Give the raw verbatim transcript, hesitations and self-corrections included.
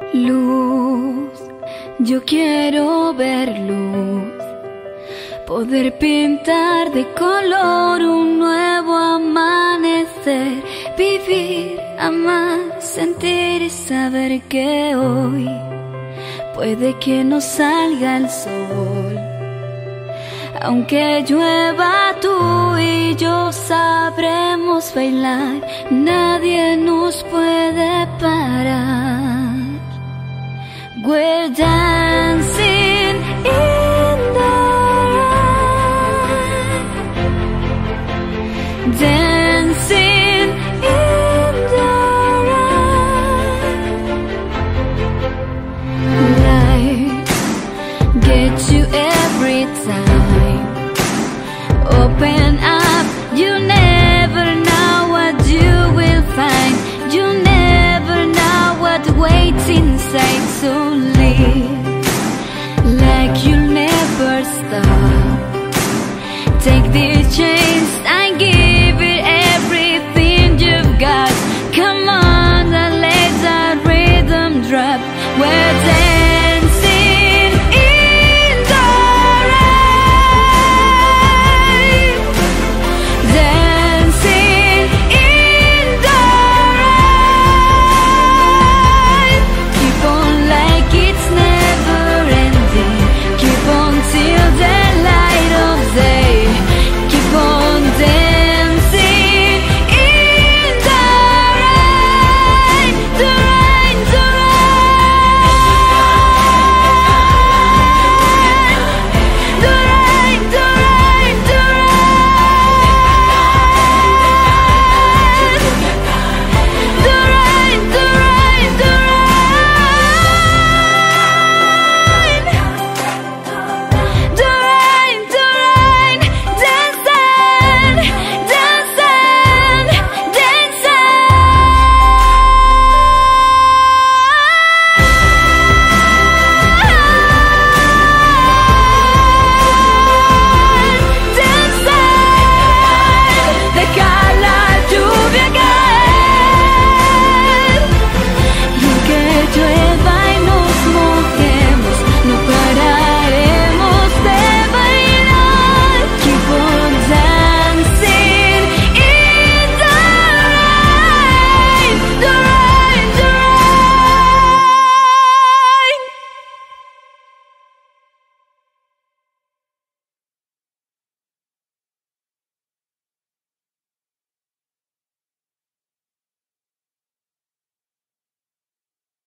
Luz, yo quiero ver luz, poder pintar de color un nuevo amanecer, vivir, amar, sentir y saber que hoy puede que no salga el sol. Aunque llueva, tú y yo sabremos bailar, nadie nos puede parar. We're dancing